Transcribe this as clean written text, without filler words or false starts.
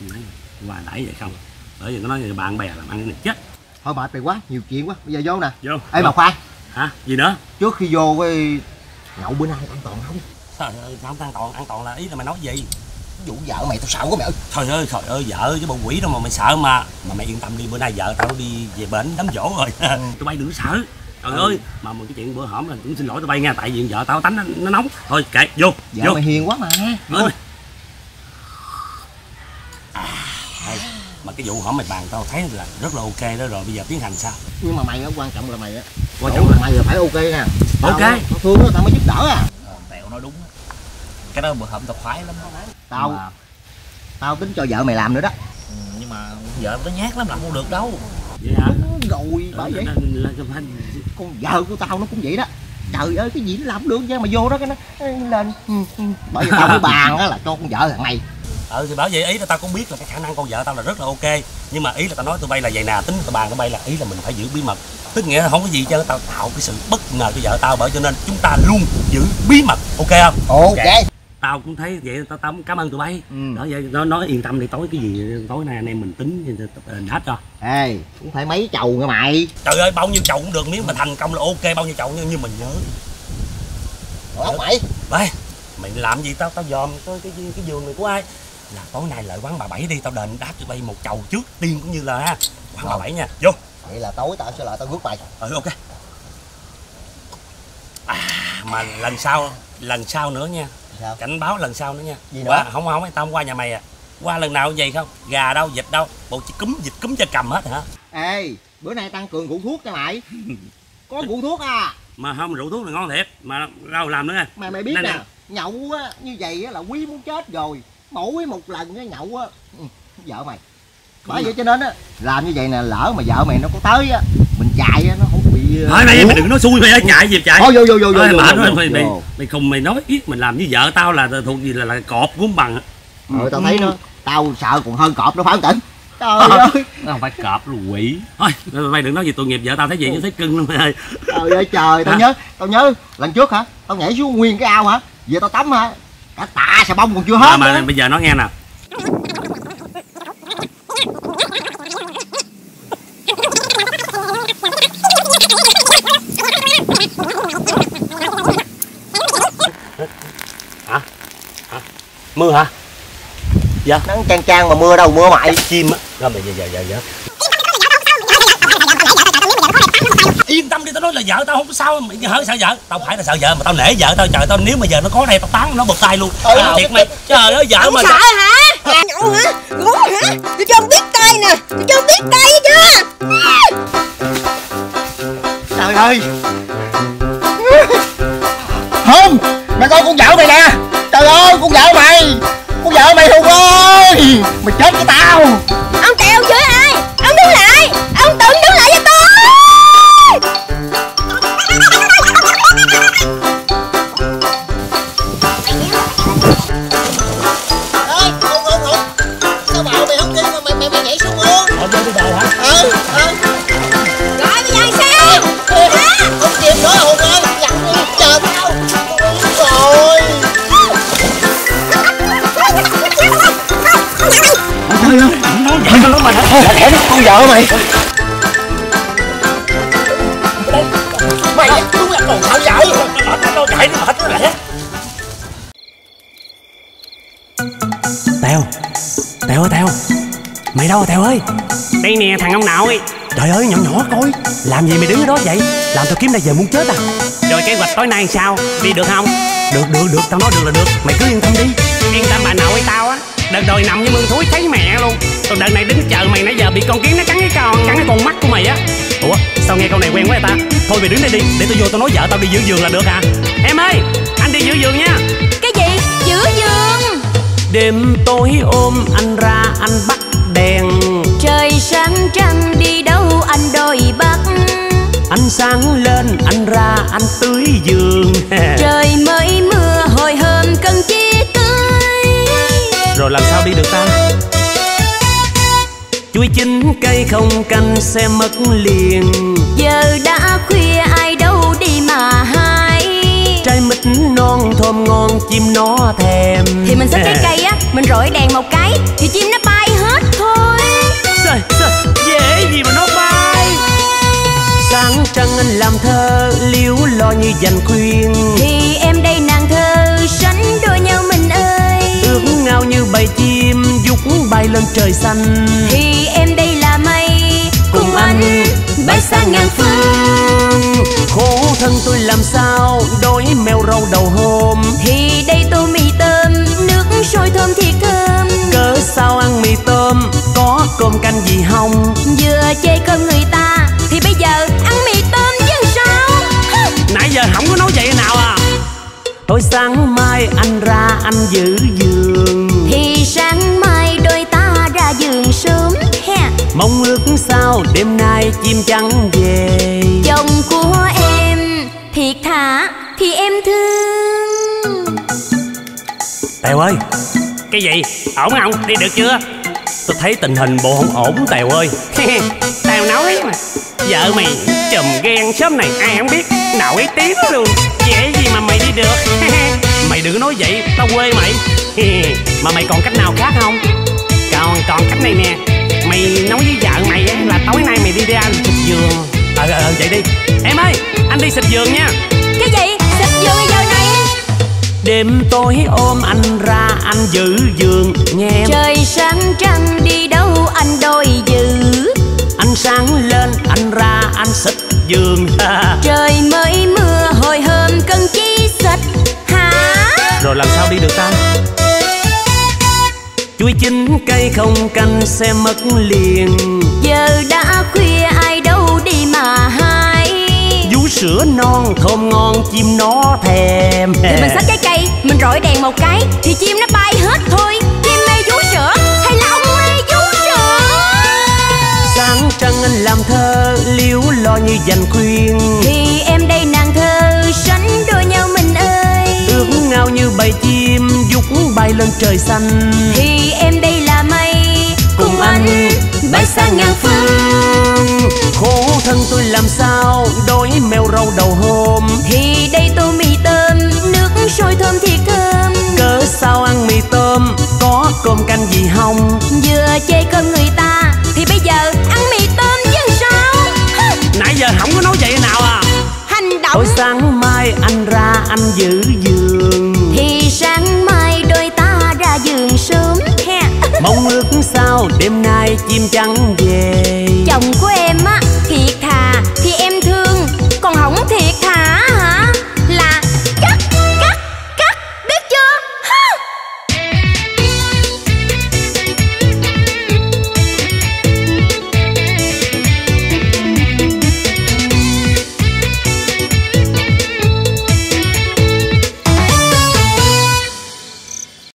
Qua đẩy vậy không, bởi vì nó nói bạn bè làm ăn cái này chết. Thôi mệt mày quá, nhiều chuyện quá, bây giờ vô nè. Vô. Ê mà khoan. Hả? Gì nữa? Trước khi vô cái nhậu bữa nay an toàn không? Trời ơi, sao không an toàn là ý là mày nói gì? Vụ vợ mày tao sợ quá mày ơi. Trời ơi, vợ chứ bộ quỷ đâu mà mày sợ mà mày yên tâm đi, bữa nay vợ tao đi về bển đám dỗ rồi. Tụi bay đừng sợ. Trời ơi, mà một cái chuyện bữa hổm là cũng xin lỗi tụi bay nha, tại vì vợ tao tánh nó nóng. Thôi kệ, vô. Vợ vô. mày hiền quá mà. Thôi. Đây, mà cái vụ hổm mày bàn tao thấy là rất là ok đó rồi, bây giờ tiến hành sao? Nhưng mà mày á, quan trọng là mày á. Quan trọng là mày là phải ok nha. Ok. Tao thương nó tao mới giúp đỡ à. Tẹo nói đúng. Cái đó bữa hổm tao khoái lắm. Tao tính cho vợ mày làm nữa đó. Nhưng mà vợ nó nhát lắm, làm không được đâu. Vậy hả? Rồi bởi vậy con vợ của tao nó cũng vậy đó. Trời ơi, cái gì nó làm được chứ mà vô đó cái nó lên. Bởi vì tao mới bàn á là cho con vợ thằng này. Thì bảo vậy, ý là tao cũng biết là cái khả năng con vợ tao là rất là ok, nhưng mà ý là tao nói tụi bay là vậy nè, tính tụi bàn tụi bay là ý là mình phải giữ bí mật, tức nghĩa là không có gì chứ, tao tạo cái sự bất ngờ cho vợ tao, bởi cho nên chúng ta luôn giữ bí mật, ok không? Ok. Tao cũng thấy vậy, tao cũng cảm ơn tụi bay. Đó vậy nó nói yên tâm đi, tối cái gì tối nay anh em mình tính hết cho. Ê, cũng phải mấy chầu nha mày. Trời ơi, bao nhiêu chầu cũng được, nếu mà thành công là ok, bao nhiêu chầu nhưng mình nhớ. Ủa mày? Đây, mày làm gì tao dòm cái giường này của ai? Là tối nay lại quán bà Bảy đi, tao đền đáp cho bay một chầu trước tiên cũng như là quán bà Bảy nha. Vô. Vậy là tối tao sẽ lại tao rước mày. Ok. Mà lần sau nữa nha. Sao? Cảnh báo lần sau nữa nha. Gì nữa? Không tao không qua nhà mày à. Qua lần nào vậy không? Gà đâu, vịt đâu, bộ vịt cúm cho cầm hết hả? Ê, bữa nay tăng cường rượu thuốc cho mày. Có rượu thuốc à. Mà không, rượu thuốc là ngon thiệt, mà đâu làm nữa nha. Mày biết nè, nhậu á như vậy á là quý muốn chết rồi. Mỗi một lần cái nhậu á vợ mày. Bởi vậy cho nên á làm như vậy nè, lỡ mà vợ mày nó có tới á, mình chạy á nó không bị. Thôi mày đừng nói xui mày, chạy gì chạy. Thôi vô. Mày khùng, mày nói ít mình làm với vợ tao là thuộc gì là cọp cũng bằng. Tao thấy nó, tao sợ còn hơn cọp nó, phải không Tịnh? Trời ơi, nó không phải cọp là quỷ. Thôi mày đừng nói gì tội nghiệp vợ tao, thấy gì chứ thấy cưng lắm mày ơi. Trời ơi trời, tao nhớ lần trước hả, tao nhảy xuống nguyên cái ao hả, giờ tao tắm hả, cả tạ xà bông còn chưa hết. Mà bây giờ nói nghe nè, mưa hả? Dạ. Nắng chang chang mà mưa đâu mưa mày. Chim á. Rồi mày giờ. Yên tâm đi, tao nói là vợ tao không có sao, mày hả sợ vợ? Tao phải là sợ vợ mà tao nể vợ tao, trời tao nếu mà giờ nó có đây tao tán nó bật tay luôn. Thiệt mày. Trời ơi vợ mà. Sợ hả? Nhậu hả? Ngủ hả? Tôi cho ông biết tay nè, tôi cho ông biết tay chưa? Trời ơi. Không, mày coi con vợ mày nè. Trời ơi, con vợ mày Hùng ơi, mày chết với tao. Ông Tèo chửi ai? Ông đứng lại, ông Tận đứng lại cho tôi. Ê, Hùng, sao bảo mày không đi mà mày nhảy xuống luôn? Bây giờ hả? Rồi bây giờ sao? Không kịp nữa Hùng ơi, dặn đi, chờ tao. Rồi. Trời ơi, nói vậy nó mày hả? Lẹ đi, con vợ mày. Mày đúng là còn sợ chạy. Nó chạy nó hết rồi. Tèo. Mày đâu Tèo ơi? Đây nè thằng ông nào ấy. Trời ơi nhỏ coi. Làm gì mày đứng ở đó vậy? Làm tao kiếm đây giờ muốn chết à? Rồi kế hoạch tối nay sao? Đi được không? Được, tao nói được là được. Mày cứ yên tâm đi. Yên tâm bà nội tao á. Đợt rồi nằm như mương thúi thấy mẹ luôn. Còn đợt này đứng chờ mày nãy giờ bị con kiến nó cắn cái con mắt của mày á. Ủa sao nghe câu này quen quá vậy ta? Thôi mày đứng đây đi, để tao vô tao nói vợ tao đi giữ giường là được à? Em ơi, anh đi giữ giường nha. Cái gì? Giữ giường? Đêm tối ôm anh ra anh bắt đèn. Trời sáng trăng đi đâu anh đòi bắt. Anh sáng lên anh ra anh tưới giường. Trời mới mưa hồi hôm cần chia tươi. Rồi làm sao đi được ta? Chuối chín cây không canh sẽ mất liền. Giờ đã khuya ai đâu đi mà hái. Trái mít non thơm ngon chim nó thèm. Thì mình xách trái cây á, mình rọi đèn một cái thì chim nó bay thơ liếu lo như dành khuyên. Thì em đây nàng thơ sánh đôi nhau mình ơi. Ước ngao như bầy chim vút bay lên trời xanh. Thì em đây là mây cùng anh bay sang ngàn phương. Khổ thân tôi làm sao đói mèo rau đầu hôm. Thì đây tô mì tôm nước sôi thơm thiệt thơm. Cớ sao ăn mì tôm có cơm canh gì hông. Vừa chê cơm người ta thì bây giờ ăn mì tôm chứ sao. Nãy giờ không có nói vậy nào à. Thôi sáng mai anh ra anh giữ giường. Thì sáng mai đôi ta ra giường sớm ha. Mong ước sao đêm nay chim trắng về. Chồng của em thiệt thà thì em thương. Tèo ơi. Cái gì? Ổn không? Đi được chưa? Tôi thấy tình hình bộ không ổn Tèo ơi. Tao nói mà, vợ mày chùm ghen sớm này ai không biết. Nổi tiếng luôn. Dễ gì mà mày đi được. Mày đừng có nói vậy, tao quê mày. Mà mày còn cách nào khác không? Còn cách này nè. Mày nói với vợ mày là tối nay mày đi ra xịt giường. Vậy đi. Em ơi, anh đi xịt giường nha. Cái gì? Xịt giường giờ này? Đêm tối ôm anh ra anh giữ giường nghe em. Trời sáng trăng đi đâu anh đôi giữ. Anh sáng lên anh ra anh xịt giường. Trời mới mưa hồi hôm cần chi xịt hả? Rồi làm sao đi được ta? Chuối chín cây không canh sẽ mất liền. Giờ đã khuya ai đâu đi mà hái. Vú sữa non thơm ngon chim nó thèm. Thì mình xách trái cây, mình rọi đèn một cái thì chim nó bay hết thôi. Chim mê vú sữa hay là ông mê vú sữa? Sáng trăng anh làm thơ liếu lo như dành khuyên. Thì em đây nàng thơ sánh đôi nhau mình ơi. Ước ngao như bầy chim vút bay lên trời xanh. Thì em đây là mây cùng anh bay sang ngàn phương. Khổ thân tôi làm sao đói mèo rau đầu hôm. Thì đây tô mì tôm nước sôi thơm thiệt thơm. Cớ sao ăn mì tôm có cơm canh gì hông. Vừa chê cơm người ta thì bây giờ ăn mì tôm chứ sao. Nãy giờ không có nói vậy nào à. Hành động. Thôi sáng mai anh ra anh giữ giường. Thì sáng mai đôi ta ra giường sớm ha. Mong ước sao đêm nay chim trắng về. Chồng của